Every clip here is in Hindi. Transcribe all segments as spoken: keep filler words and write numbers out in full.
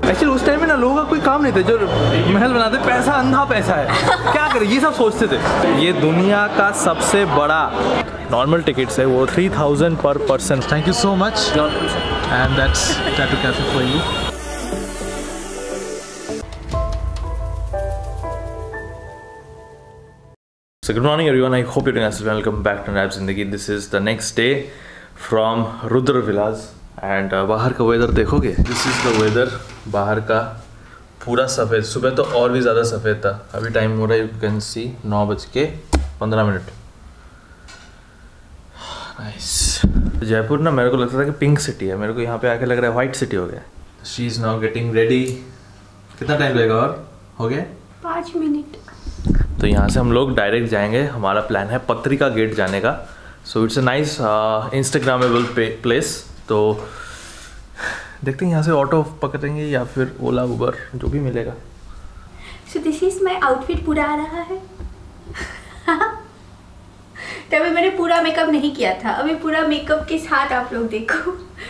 एक्चुअली उस टाइम में ना लोगों का कोई काम नहीं था, जो महल बनाते पैसा अंधा पैसा है क्या करें ये सब सोचते थे। ये दुनिया का सबसे बड़ा नॉर्मल टिकट्स है, वो three thousand per person. Thank you so much and that's tattoo cafe for you. So good morning everyone, I hope you're doing well. Welcome back to Nayab Zindagi. This is the next day from Rudra Villas and uh, बाहर का वेदर देखोगे, दिस इज़ द वेदर। बाहर का पूरा सफ़ेद, सुबह तो और भी ज़्यादा सफ़ेद था। अभी टाइम हो रहा है, यू कैन सी नौ बज के पंद्रह मिनट। नाइस। जयपुर ना मेरे को लगता था कि पिंक सिटी है, मेरे को यहाँ पे आके लग रहा है वाइट सिटी हो गया। She is now getting ready. कितना टाइम लगेगा और हो गया? पाँच मिनट। तो यहाँ से हम लोग डायरेक्ट जाएंगे, हमारा प्लान है पत्रिका गेट जाने का। So it's a nice instagrammable place. तो देखते हैं यहाँ से ऑटो पकड़ेंगे या फिर ओला उबर जो भी मिलेगा। So this is my outfit पूरा आ रहा है। तभी मैंने पूरा मेकअप नहीं किया था, अभी पूरा मेकअप के साथ आप लोग देखो।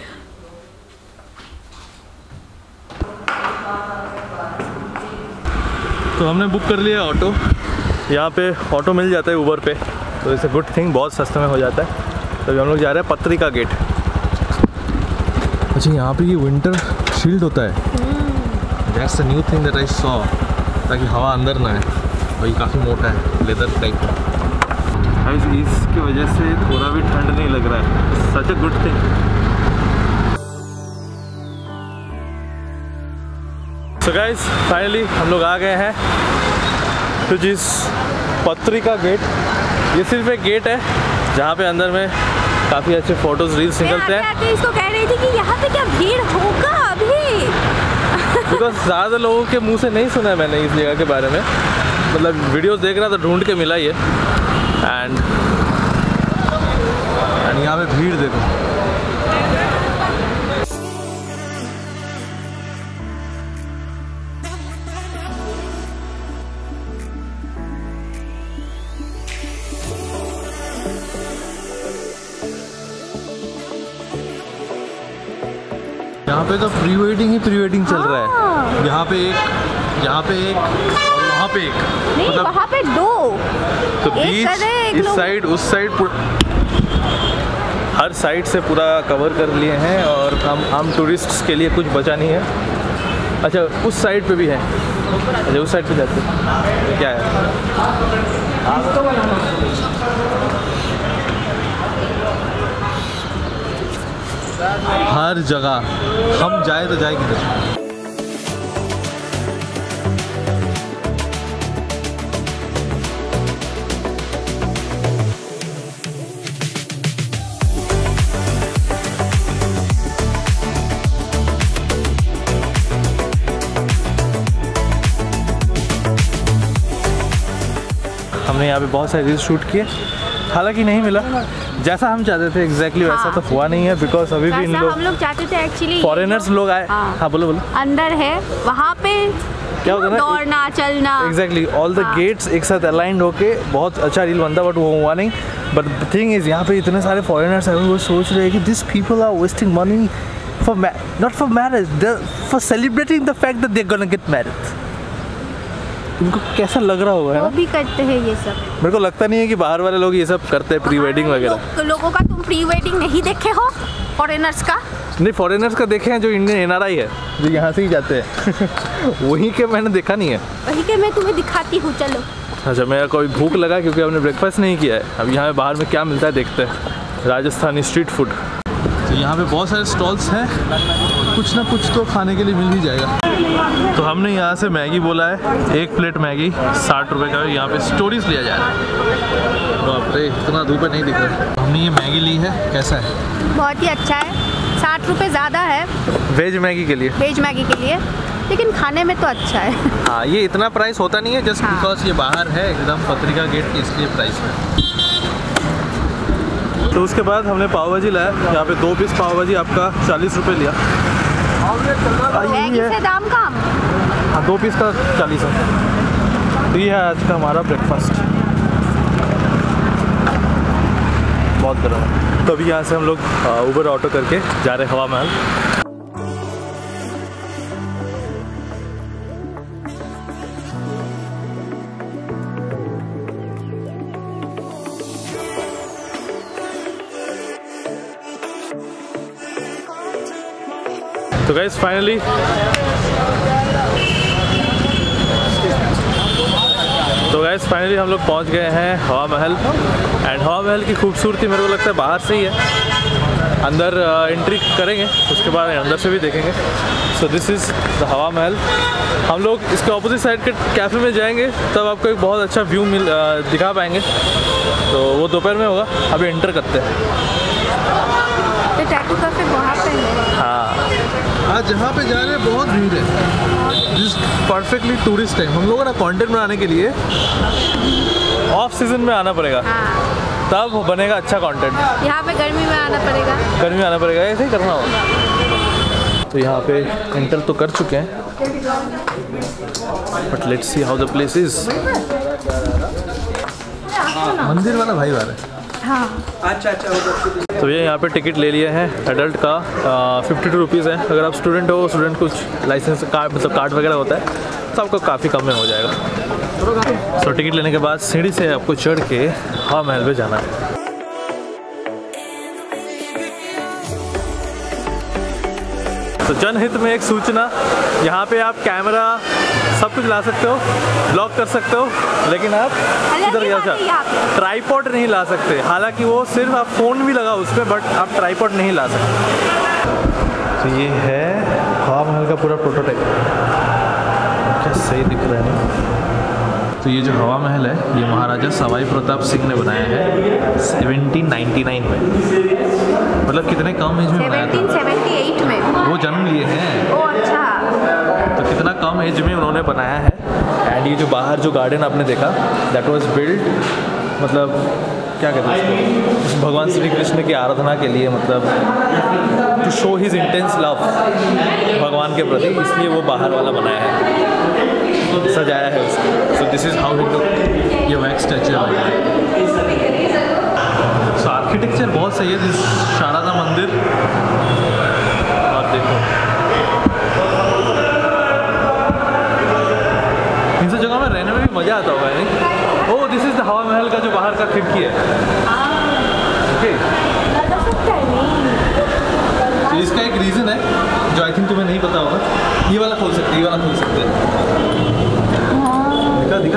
तो हमने बुक कर लिया ऑटो, यहाँ पे ऑटो मिल जाता है उबर पे, तो इट्स अ गुड थिंग, बहुत सस्ते में हो जाता है। तो हम लोग जा रहे हैं पत्रिका गेट। अच्छा यहाँ पे ये विंटर शील्ड होता है, that's the new thing that I saw, ताकि हवा अंदर ना आए। और ये काफ़ी मोटा है, लेदर टाइप का। इसकी वजह से थोड़ा भी ठंड नहीं लग रहा है, such a good thing. So guys finally हम लोग आ गए हैं तो जिस पत्रिका गेट। ये सिर्फ एक गेट है जहाँ पे अंदर में काफ़ी अच्छे फोटोज रील्स निकलते हैं। मैं इसको कह रही थी कि यहाँ पे क्या भीड़ होगा अभी। बिकॉज ज़्यादा लोगों के मुंह से नहीं सुना है मैंने इस जगह के बारे में, मतलब वीडियोस देख रहा था, ढूंढ के मिला ये। एंड एंड यहाँ पे भीड़ देखो। यहाँ पे तो प्री वेडिंग ही प्री वेडिंग चल रहा है। यहाँ पे एक, यहाँ पे एक और वहाँ पे एक, नहीं मतलब वहाँ पे दो। तो बीच इस साइड उस साइड हर साइड से पूरा कवर कर लिए हैं और हम हम टूरिस्ट्स के लिए कुछ बचा नहीं है। अच्छा उस साइड पे भी है, अच्छा उस साइड पे जाते हैं क्या है। हर जगह हम जाए तो जाए किधर। हमने यहाँ पे बहुत सारे रील्स शूट किए, हालांकि नहीं मिला जैसा हम चाहते थे एग्जैक्टली वैसा। हाँ। तो हुआ नहीं है बिकॉज अभी भी इन लोग, हम लोग चाहते थे एक्चुअली फॉरेनर्स लोग आए। हाँ, हाँ बोलो बोलो। अंदर है वहाँ पे क्या होता है ना, दौड़ना चलना, एग्जैक्टली ऑल द गेट्स एक साथ अलाइंड होके बहुत अच्छा रील बनता, बट वो हुआ नहीं। बट द थिंग इज यहाँ पे इतने सारे फॉरेनर्स हैं, वो सोच रहे हैं कि this people are wasting money for not for marriage, for celebrating the fact that they are gonna get married. उनको कैसा लग रहा होगा, वो भी करते हैं ये सब। मेरे को लगता नहीं है कि बाहर वाले लोग ये सब करते हैं, प्री वेडिंग वगैरह। लो, लोगों का तुम प्री वेडिंग नहीं देखे हो फॉरेनर्स का? नहीं फॉरेनर्स का देखे हैं, जो इंडियन एन आर आई है जो यहाँ से ही जाते हैं। वहीं के मैंने देखा नहीं है। वहीं के मैं तुम्हें दिखाती हूँ, चलो। अच्छा मेरा कोई भूख लगा क्योंकि हमने ब्रेकफास्ट नहीं किया है। अब यहाँ बाहर में क्या मिलता है देखते हैं, राजस्थानी स्ट्रीट फूड। तो यहाँ पे बहुत सारे स्टॉल्स हैं, कुछ ना कुछ तो खाने के लिए मिल ही जाएगा। तो हमने यहाँ से मैगी बोला है, एक प्लेट मैगी साठ रुपए का। यहाँ पे स्टोरीज लिया जा रहा है। बाप रे इतना धूप है नहीं दिख रहा। हमने ये मैगी ली है, कैसा है? बहुत ही अच्छा है, साठ रुपये ज़्यादा है वेज मैगी के लिए, वेज मैगी के लिए, लेकिन खाने में तो अच्छा है। हाँ ये इतना प्राइस होता नहीं है, जस्ट बिकॉज ये बाहर है एकदम पत्रिका गेट की, इसलिए प्राइस है। तो उसके बाद हमने पाव भाजी लाया, यहाँ पे दो पीस पाव भाजी आपका चालीस रुपये लिया। मैगी से दाम कम। हाँ दो पीस का चालीस है। तो ये है आज का हमारा ब्रेकफास्ट, बहुत गर्म है। तो अभी यहाँ से हम लोग उबर ऑटो करके जा रहे हवा महल। तो गाइस फाइनली तो गाइस फाइनली हम लोग पहुंच गए हैं हवा महल। एंड हवा महल की खूबसूरती मेरे को लगता है बाहर से ही है, अंदर एंट्री करेंगे उसके बाद अंदर से भी देखेंगे। सो दिस इज़ द हवा महल। हम लोग इसके ऑपोजिट साइड के कैफ़े में जाएंगे तब आपको एक बहुत अच्छा व्यू मिल दिखा पाएंगे, तो वो दोपहर में होगा। अभी एंटर करते हैं। तो टैटू कैफे वहाँ पे है। हाँ, आज जहाँ पे जा रहे हैं बहुत भीड़ है, जिस परफेक्टली टूरिस्ट टाइम। हम लोगों ने कंटेंट बनाने के लिए ऑफ सीजन में आना पड़ेगा। हाँ। तब बनेगा अच्छा कंटेंट। यहाँ पे गर्मी में आना पड़ेगा। गर्मी में आना पड़ेगा, ऐसे ही करना होगा। तो यहाँ पे एंटर तो कर चुके हैं, but let's see how the place is. मंदिर वाला भाई वाला है। हाँ। अच्छा अच्छा। तो ये यहाँ पे टिकट ले लिए हैं एडल्ट का फिफ्टी टू रुपीज़ है। अगर आप स्टूडेंट हो, स्टूडेंट कुछ लाइसेंस कार्ड मतलब कार्ड वगैरह होता है तो आपको काफ़ी कम में हो जाएगा। तो टिकट लेने के बाद सीढ़ी से आपको चढ़ के हवा महल पे जाना है। तो जनहित में एक सूचना, यहाँ पे आप कैमरा सब कुछ ला सकते हो, ब्लॉक कर सकते हो, लेकिन आप इधर ट्राईपॉड नहीं ला सकते। हालांकि वो सिर्फ आप फ़ोन भी लगा उस पर, बट आप ट्राईपॉड नहीं ला सकते। तो ये है हवा महल का पूरा प्रोटोटाइप। क्या सही दिख रहा है। तो ये जो हवा महल है ये महाराजा सवाई प्रताप सिंह ने बनाया है सेवनटीन नाइंटी नाइन में। मतलब कितने कम एज में बनाया था। सेवनटीन सेवेंटी एट में वो जन्म लिए हैं। ओ अच्छा। तो कितना कम एज में उन्होंने बनाया है। एंड ये जो बाहर जो गार्डन आपने देखा, दैट वाज बिल्ड, मतलब क्या कहते हैं उसको, भगवान श्री कृष्ण की आराधना के लिए, मतलब to show his intense love भगवान के प्रति, इसलिए वो बाहर वाला बनाया है, सजाया है उसको। So this is how it look. ये वैक्स स्टैचू है। सो आर्किटेक्चर बहुत सही है दिस शारदा मंदिर। आप देखो इन सब जगह में रहने में भी मज़ा आता होगा, नहीं? ओह, दिस इज द हवा महल का जो बाहर का खिड़की है। ओके, तो इसका एक रीज़न है जो आई थिंक तुम्हें नहीं पता होगा। ये वाला खोल सकते, ये वाला खोल सकते हैं। दिखा दिखा।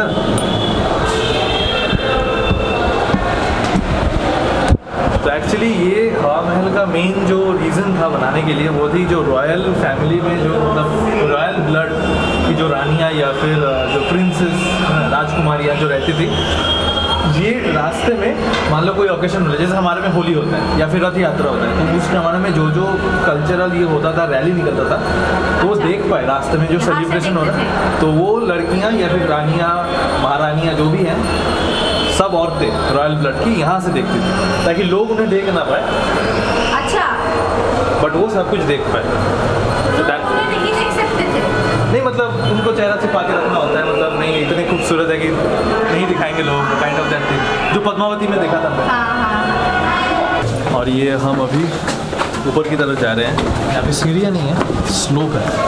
तो एक्चुअली ये हवा महल का मेन जो रीज़न था बनाने के लिए वो थी जो रॉयल फैमिली में जो मतलब रॉयल ब्लड की जो रानियाँ या फिर जो प्रिंसेस राजकुमारियाँ जो रहती थी, ये रास्ते में मान लो कोई ओकेशन होता है, जैसे हमारे में होली होता है या फिर रथ यात्रा होता है, तो उस जमाने में जो जो कल्चरल ये होता था, रैली निकलता था, तो वो देख पाए रास्ते में जो सेलिब्रेशन हो रहा है, तो वो लड़कियाँ या फिर रानियाँ महारानियाँ जो भी हैं, सब औरतें रॉयल ब्लड की यहाँ से देखती थी ताकि लोग उन्हें देख ना पाए। अच्छा। बट वो सब कुछ देख पाए। उन्हें नहीं देख सकते थे। नहीं, मतलब उनको चेहरा छिपा के रखना होता है, मतलब नहीं इतनी खूबसूरत है कि नहीं दिखाएंगे लोग, काइंड ऑफ दैट थिंग जो पद्मावती में देखा था मैं। हाँ हाँ। और ये हम अभी ऊपर की तरफ जा रहे हैं। यहाँ पे सीढ़ियाँ नहीं है, स्लोप है।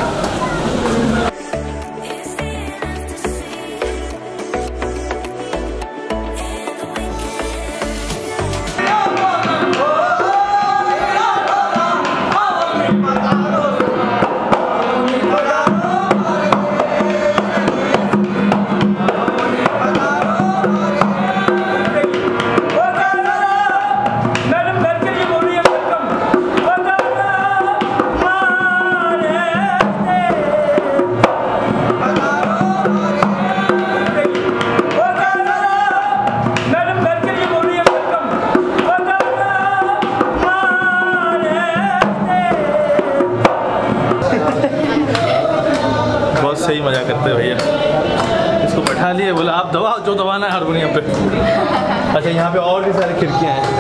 सही मजा करते हैं भैया। इसको बैठा लिए, बोला आप दबाओ जो दबाना है हारमोनियम पे। अच्छा, यहाँ पे और भी सारी खिड़कियाँ हैं।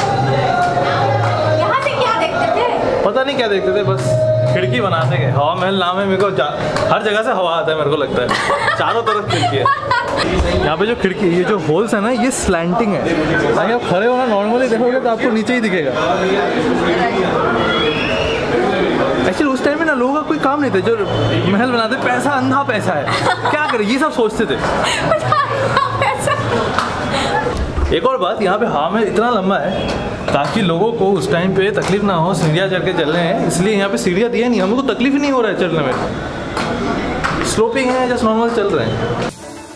यहाँ से क्या देखते थे? पता नहीं क्या देखते थे, बस खिड़की बनाते गए। हवा महल नाम है, मेरे को हर जगह से हवा आता है मेरे को लगता है। चारों तरफ खिड़की है। यहाँ पे जो खिड़की, ये जो होल्स है ना, ये स्लैंटिंग है ताकि आप खड़े होना नॉर्मली देखोगे तो आपको नीचे ही दिखेगा। एक्चुअली उस टाइम में ना लोगों का कोई काम नहीं था, जो महल बनाते, पैसा अंधा पैसा है, क्या करें, ये सब सोचते थे। एक और बात, यहाँ पे हवा महल इतना लंबा है ताकि लोगों को उस टाइम पे तकलीफ ना हो, सीढ़ियाँ चढ़ के चल रहे हैं इसलिए यहाँ पे सीढ़ियाँ दिया नहीं, हमको तकलीफ ही नहीं हो रहा है चलने में। स्लोपिंग है, जस्ट नॉर्मल चल रहे हैं।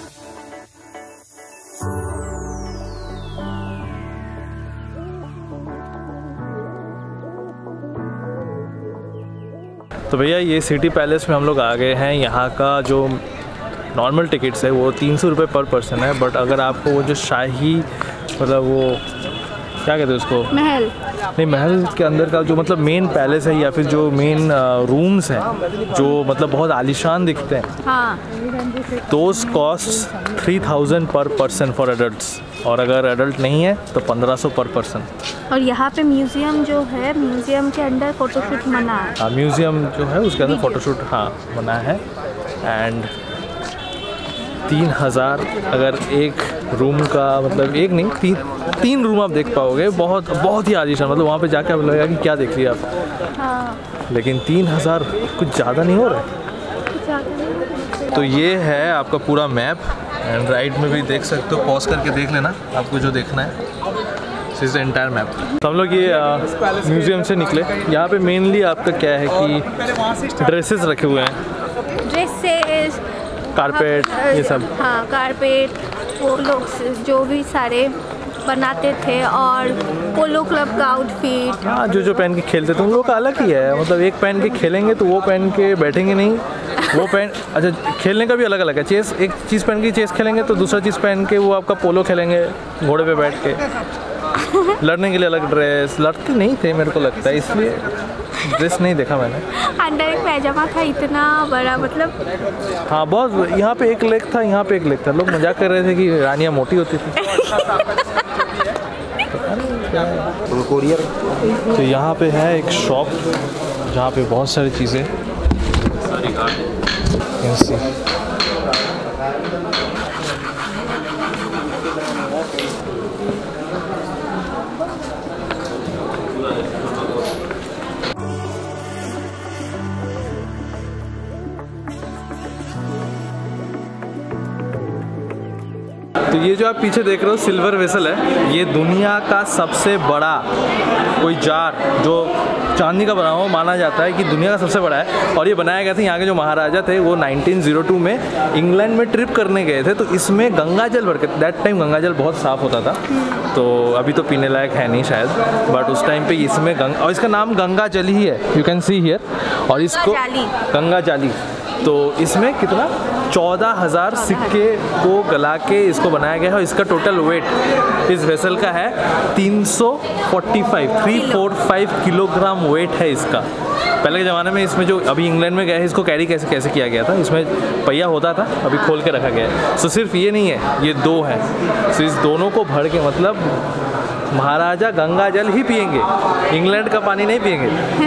तो भैया ये सिटी पैलेस में हम लोग आ गए हैं। यहाँ का जो नॉर्मल टिकट्स है वो तीन सौ रुपये पर पर्सन है, बट अगर आपको वो जो शाही मतलब वो क्या कहते हैं उसको, महल नहीं, महल के अंदर का जो मतलब मेन पैलेस है या फिर जो मेन रूम्स हैं जो मतलब बहुत आलीशान दिखते हैं, हाँ, those cost three thousand per person for adults, और अगर एडल्ट नहीं है तो पंद्रह सौ पर पर्सन। और यहाँ पे म्यूजियम जो है, म्यूजियम के अंदर फोटोशूट मना है। हाँ, म्यूजियम जो है उसके अंदर फ़ोटोशूट हाँ मना है। एंड तीन हज़ार अगर एक रूम का मतलब एक नहीं तीन तीन रूम आप देख पाओगे, बहुत बहुत ही आलीशान, मतलब वहाँ पे जाके आप लगेगा कि क्या देख लिया आप। हाँ। लेकिन तीन हज़ार कुछ ज़्यादा नहीं हो रहा है। तो ये है आपका पूरा मैप, एंड राइट में भी देख सकते हो, पॉज करके देख लेना आपको जो देखना है। This is entire map. तो हम लोग ये म्यूज़ियम से निकले। यहाँ पे मेनली आपका क्या है कि ड्रेसेस रखे हुए हैं, ड्रेसेस, कारपेट, ये सब। हाँ, कारपेट, वो लोग जो भी सारे बनाते थे, और पोलो क्लब का आउटफिट, हाँ, जो जो पहन के खेलते थे उन लोगों का अलग ही है, मतलब एक पहन के खेलेंगे तो वो पहन के बैठेंगे नहीं, वो पहन अच्छा खेलने का भी अलग अलग है। चेस एक चीज़ पहन के चेस खेलेंगे तो दूसरा चीज़ पहन के वो आपका पोलो खेलेंगे घोड़े पे बैठ के। लड़ने के लिए अलग ड्रेस, लड़ते नहीं थे मेरे को लगता है, इसलिए ड्रेस नहीं देखा मैंने। अंदर एक पैजामा था इतना बड़ा, मतलब हाँ बहुत, यहाँ पे एक लेग था, यहाँ पे एक लेग था। लोग मजाक कर रहे थे कि रानियाँ मोटी होती थी। तो यहाँ पे है एक शॉप जहाँ पे बहुत सारी चीज़ें, तो ये जो आप पीछे देख रहे हो सिल्वर वेसल है, ये दुनिया का सबसे बड़ा कोई जार जो चांदी का बना हुआ माना जाता है कि दुनिया का सबसे बड़ा है। और ये बनाया गया था, यहाँ के जो महाराजा थे वो नाइनटीन ज़ीरो टू में इंग्लैंड में ट्रिप करने गए थे, तो इसमें गंगा जल भर के, दैट टाइम गंगा जल बहुत साफ़ होता था, तो अभी तो पीने लायक है नहीं शायद, बट उस टाइम पे इसमें गंगा, और इसका नाम गंगा जल ही है, यू कैन सी हियर। और इसको गंगा जाली, तो इसमें कितना चौदह हज़ार सिक्के को गला के इसको बनाया गया है। और इसका टोटल वेट इस वेसल का है तीन सौ पैंतालीस, तीन सौ पैंतालीस किलोग्राम वेट है इसका। पहले के ज़माने में इसमें जो अभी इंग्लैंड में गया है इसको कैरी कैसे कैसे किया गया था, इसमें पहिया होता था, अभी खोल के रखा गया है। सो सिर्फ ये नहीं है, ये दो है, सो इस दोनों को भर के मतलब महाराजा गंगा जल ही पियेंगे, इंग्लैंड का पानी नहीं पियेंगे।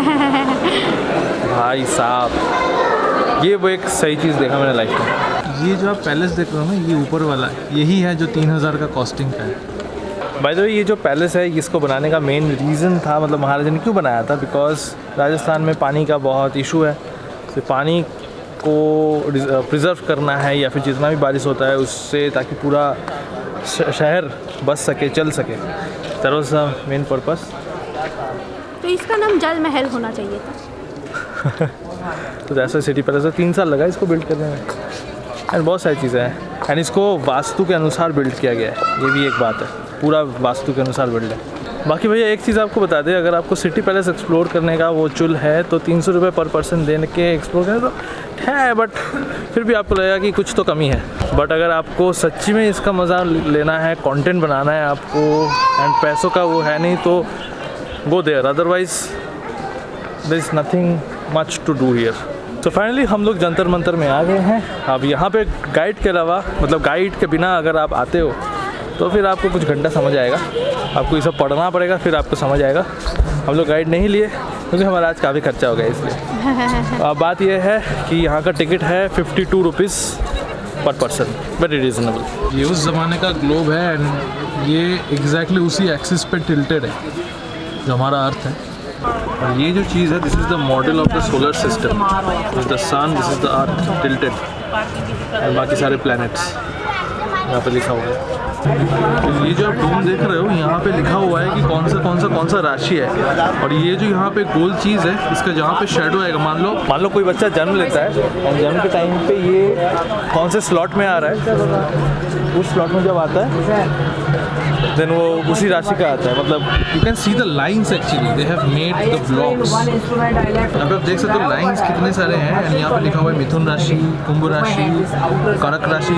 भाई साहब, ये वो एक सही चीज़ देखा मैंने लाइफ में। ये जो आप पैलेस देख रहे हो ना, ये ऊपर वाला यही है जो तीन हज़ार का कॉस्टिंग का है। बाय द वे, ये जो पैलेस है इसको बनाने का मेन रीज़न था, मतलब महाराजा ने क्यों बनाया था, बिकॉज राजस्थान में पानी का बहुत इशू है, तो पानी को प्रिजर्व करना है, या फिर जितना भी बारिश होता है उससे, ताकि पूरा शहर बच सके, चल सके। That was the main purpose. तो इसका नाम जल महल होना चाहिए था। तो जैसा सिटी पैलेस तीन साल लगा इसको बिल्ड करने में, एंड बहुत सारी चीज़ें हैं, एंड इसको वास्तु के अनुसार बिल्ड किया गया है, ये भी एक बात है, पूरा वास्तु के अनुसार बिल्ड है। बाकी भैया एक चीज़ आपको बता दें, अगर आपको सिटी पैलेस एक्सप्लोर करने का वो चुल है तो तीन सौ रुपये पर पर्सन देने के एक्सप्लोर करें तो है, बट फिर भी आपको लगेगा कि कुछ तो कमी है। बट अगर आपको सच्ची में इसका मज़ा लेना है, कंटेंट बनाना है आपको, एंड पैसों का वो है नहीं, तो go there, otherwise there is nothing much to do here. तो फाइनली हम लोग जंतर मंतर में आ गए हैं। अब यहाँ पे गाइड के अलावा, मतलब गाइड के बिना अगर आप आते हो तो फिर आपको कुछ घंटा समझ आएगा, आपको ये सब पढ़ना पड़ेगा, फिर आपको समझ आएगा। हम लोग गाइड नहीं लिए क्योंकि हमारा आज काफ़ी खर्चा हो गया इसलिए। अब बात यह है कि यहाँ का टिकट है fifty two rupees per person, very reasonable. ये उस ज़माने का ग्लोब है, एंड ये एग्जैक्टली उसी एक्सिस पे टिल्टेड है जो हमारा अर्थ है। और ये जो चीज़ है, this is the model of the solar system, this is the sun, this is the earth tilted, और बाकी सारे प्लैनेट्स यहाँ पे लिखा हुआ है। ये जो आप डोम देख रहे हो यहाँ पे लिखा हुआ है कि कौन सा कौन सा कौन सा राशि है, और ये जो यहाँ पे गोल चीज़ है इसका जहाँ पे शेडो आएगा, मान लो मान लो कोई बच्चा जन्म लेता है और जन्म के टाइम पे ये कौन से स्लॉट में आ रहा है, उस स्लॉट में जब आता है देन वो उसी राशि का आता है। मतलब you can see the lines actually they have made the blocks. यहाँ पे आप देख सकते हो लाइन्स कितने सारे हैं, एंड यहाँ पे लिखा हुआ है मिथुन राशि, कुंभ राशि, कर्क राशि।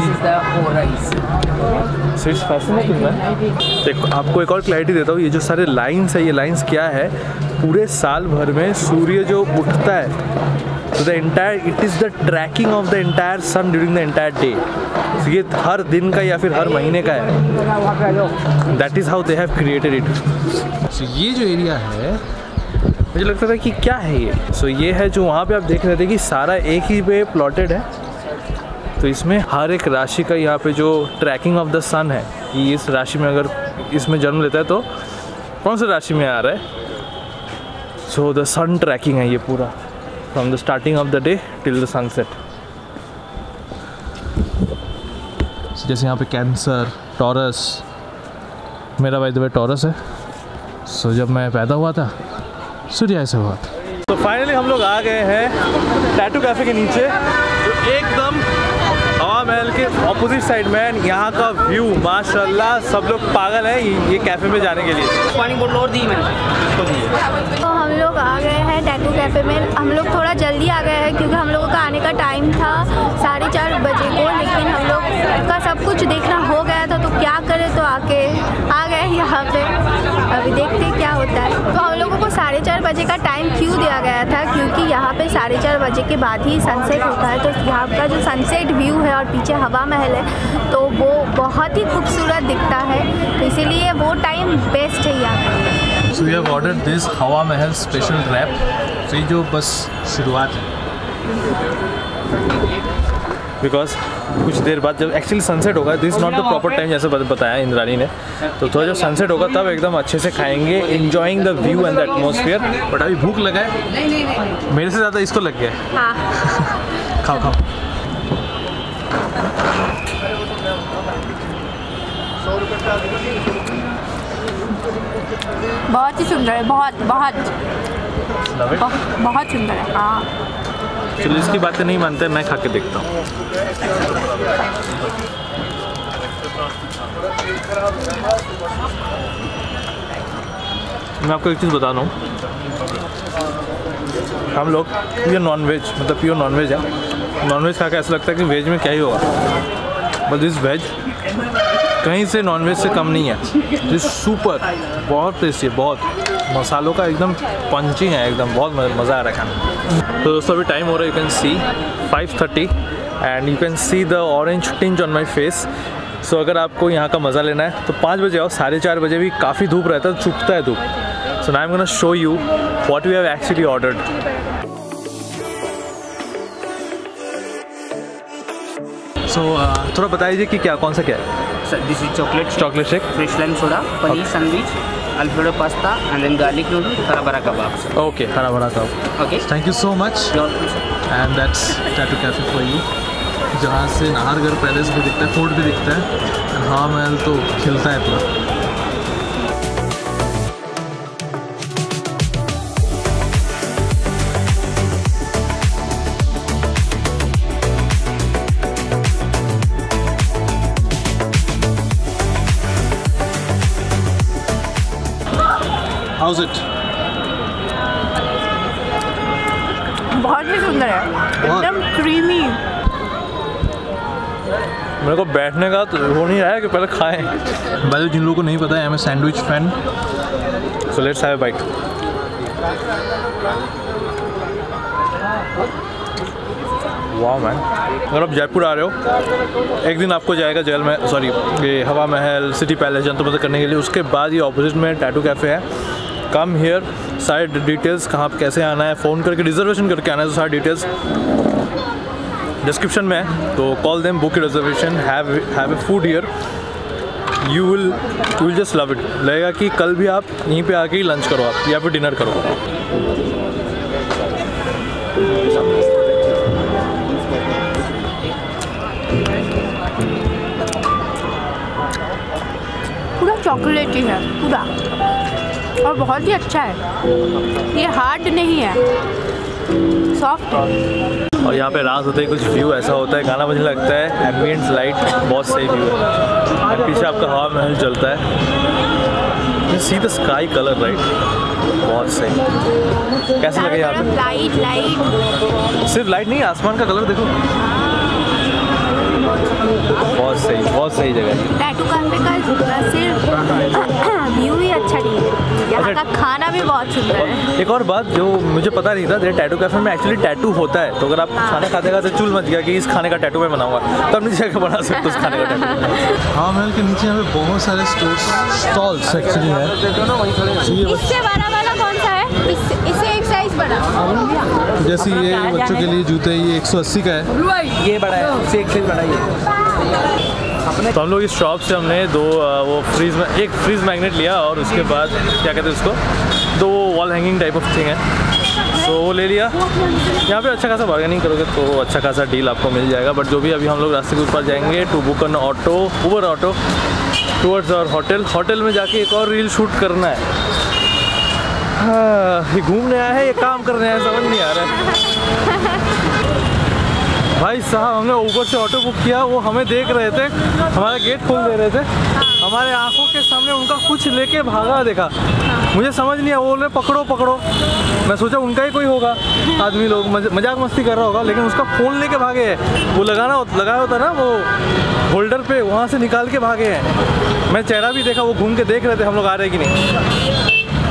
So it's fascinating man. देखो आपको एक और क्लैरिटी देता हूँ, ये जो सारे लाइन्स है ये लाइन्स क्या है, पूरे साल भर में सूर्य जो उठता है तो the entire it is the tracking of the entire sun during the entire day. तो ये हर दिन का या फिर हर महीने का है। That is how they have created it. So ये जो एरिया है मुझे लगता था कि क्या है ये। सो so, ये है जो वहाँ पे आप देख रहे थे कि सारा एक ही पे प्लॉटेड है। तो इसमें हर एक राशि का यहाँ पे जो ट्रैकिंग ऑफ द सन है कि इस राशि में अगर इसमें जन्म लेता है तो कौन सी राशि में आ रहा है। सो द सन ट्रैकिंग है ये पूरा from the starting of the day till the sunset. जैसे यहाँ पे कैंसर, टॉरस, मेरा बाय द वे टॉरस है। सो so, जब मैं पैदा हुआ था सूर्य ऐसे हुआ था। तो फाइनली हम लोग आ गए हैं टैटू कैफ़े के नीचे, तो एकदम हवा महल के ऑपोजिट साइड में। यहाँ का व्यू माशाल्लाह, सब लोग पागल है ये कैफ़े में जाने के लिए। पानी बोतल और दी मैंने। तो हम लोग आ गए हैं टैटू कैफ़े में। हम लोग थोड़ा जल्दी आ गए हैं क्योंकि हम लोगों का आने का टाइम था साढ़े चार बजे को, लेकिन हम लोग का सब कुछ देखना हो गया था तो क्या करें, तो आके आ गए यहाँ पे। अभी देखते क्या होता है। तो हम लोगों को साढ़े चार बजे का टाइम क्यों दिया गया था, क्योंकि यहाँ पे साढ़े चार बजे के बाद ही सनसेट होता है। तो यहाँ का जो सनसेट व्यू है और पीछे हवा महल है तो वो बहुत ही खूबसूरत दिखता है, तो इसीलिए वो टाइम बेस्ट है यहाँ पे। So we have ordered this हवा महल स्पेशल रैप। तो ये जो बस शुरुआत है, बिकॉज कुछ देर बाद जब एक्चुअली सनसेट होगा, this not the proper time जैसे बताया इंद्रानी ने, तो थोड़ा जब सनसेट होगा तब एकदम अच्छे से खाएंगे, enjoying the view and the atmosphere. But अभी भूख लगा है, मेरे से ज़्यादा इसको लग गया है। हाँ। खाओ खाओ। बहुत ही सुंदर है, बहुत बहुत बहुत, बहुत सुंदर है। हाँ चलो इसकी बातें नहीं मानते, मैं खा के देखता हूँ। मैं आपको एक चीज़ बता रहा हूँ, हम लोग प्योर नॉन वेज, मतलब प्योर नॉन वेज है। नॉन वेज खा के ऐसा लगता है कि वेज में क्या ही होगा, बट दिस वेज कहीं से नॉन वेज से कम नहीं है। दिस सुपर, बहुत टेस्टी है, बहुत मसालों का एकदम पंचिंग है, एकदम बहुत मज़ा आ रहा है खाने। तो दोस्तों अभी टाइम हो रहा है, you can see five thirty and you can see the orange tinge on my face. So अगर आपको यहाँ का मज़ा लेना है तो पाँच बजे आओ, साढ़े चार बजे भी काफ़ी धूप रहता है, चुभता है धूप। So now I am gonna show you what we have actually ordered. So थोड़ा बताइए कि क्या कौन सा क्या है। Sir, this is chocolate chocolate shake, fresh lime soda, paneer sandwich, Alfredo pasta, and then garlic noodle, hara bhara kebab. Sir. Okay hara bhara kebab. Okay. Thank you so much. You're welcome, sir. And that's tattoo cafe for you, जहाँ से नाहरगढ़ पैलेस भी दिखता है, फोर्ट भी दिखता है, हवा महल तो खिलता है पूरा। How's it? बहुत ही सुंदर है, एकदम क्रीमी। मेरे को बैठने का तो हो नहीं रहा है कि पहले खाएं। भाई जिन लोगों को नहीं पता है, I am a sandwich fan, so let's have a bite. वाह मैन, अगर आप जयपुर आ रहे हो, एक दिन आपको जाएगा जेल में, सॉरी ये हवा महल, सिटी पैलेस जनता मदद करने के लिए। उसके बाद ये ऑपोजिट में टैटू कैफ़े है। कम हियर, सारे डिटेल्स कहाँ कैसे आना है, फ़ोन करके रिजर्वेशन करके आना है, तो सारे डिटेल्स डिस्क्रिप्शन में है। तो call them, book reservation, have have a food here, you will you will just love it. लगेगा कि कल भी आप यहीं पे आके ही लंच करो आप, या फिर डिनर करो। चॉकलेटी है पूरा और बहुत ही अच्छा है, ये हार्ड नहीं है, सॉफ्ट है। और यहाँ पे रात होते ही कुछ व्यू ऐसा होता है, गाना बजने लगता है, एम्बियंट लाइट, बहुत सही व्यू है। और पीछे आपका हवा महल चलता है, you see the sky colour right, बहुत सही। कैसा लगे यहाँ पे? लाइट लाइट, सिर्फ लाइट नहीं, आसमान का कलर देखो, बहुत सही, बहुत सही जगह है। टैटू कैफे का सिर्फ व्यू ही अच्छा नहीं है, यहाँ का खाना भी बहुत सुंदर है। एक और बात जो मुझे पता नहीं था, टैटू कैफे में एक्चुअली टैटू होता है, तो अगर आप खाना खाते खाते चुल मच गया कि इस खाने का टैटू मैं बनाऊंगा, तो अपनी जगह बना सकते हो उस खाने का टैटू। हाँ, महल के नीचे यहाँ पे बहुत सारे स्टॉल्स एक्चुअली है। इससे बड़ा वाला कौन सा है? इससे इससे एक साइज बड़ा, जैसे ये बच्चों के लिए जूते, ये एक सौ अस्सी का है, ये बड़ा है, इससे एक साइज बड़ा है। तो हम लोग इस शॉप से हमने दो वो फ्रीज में एक फ्रीज मैग्नेट लिया और उसके बाद क्या कहते हैं उसको, दो wall hanging type of thing है, तो वो ले लिया। यहाँ पे अच्छा खासा बार्गेनिंग करोगे तो अच्छा खासा डील आपको मिल जाएगा। बट जो भी अभी हम लोग रास्ते के ऊपर जाएंगे to book an auto, Uber auto towards our hotel. Hotel में जाके एक और रील शूट करना है। हाँ, ये घूमने आया है, ये काम करने आया, समझ नहीं आ रहा है। भाई साहब, हमने ऊबर से ऑटो बुक किया, वो हमें देख रहे थे, हमारा गेट खोल दे रहे थे, हमारे आंखों के सामने उनका कुछ लेके भागा देखा, मुझे समझ नहीं आया, वो बोले पकड़ो पकड़ो, मैं सोचा उनका ही कोई होगा, आदमी लोग मजाक मस्ती कर रहा होगा, लेकिन उसका फ़ोन लेके भागे हैं। वो लगाना लगाया होता ना वो होल्डर पे, वहाँ से निकाल के भागे हैं। मैं चेहरा भी देखा, वो घूम के देख रहे थे हम लोग आ रहे कि नहीं।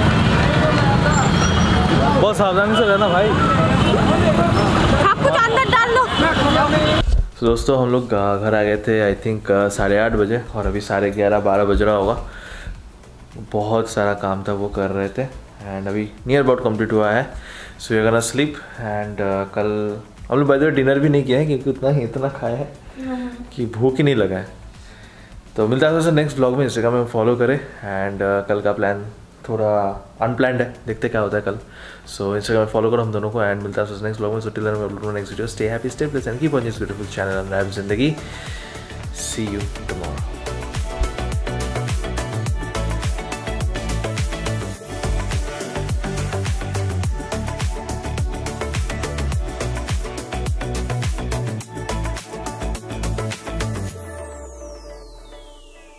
बहुत सावधानी से रहना भाई, आप कुछ अंदर डाल लो। तो दोस्तों हम लोग घर आ गए थे आई थिंक साढ़े आठ बजे, और अभी साढ़े ग्यारह बारह बज रहा होगा। बहुत सारा काम था वो कर रहे थे, एंड अभी नियर अबाउट कंप्लीट हुआ है। So we are gonna sleep, and कल हम लोग बाय द वे डिनर भी नहीं किया है, क्योंकि उतना ही इतना खाया है कि भूख ही नहीं लगा है। तो मिलता है दोस्तों नेक्स्ट ब्लॉग में, इंस्टाग्राम में फॉलो करें। एंड uh, कल का प्लान थोड़ा अनप्लैंड है, देखते क्या होता है कल। सो इंस्टाग्राम में फॉलो करो हम दोनों को, एंड मिलता है नेक्स्ट ब्लॉग में। सो टिल देन मैं upload next video. Stay happy, stay blessed and keep watching this beautiful channel on rap Zindagi. See you tomorrow.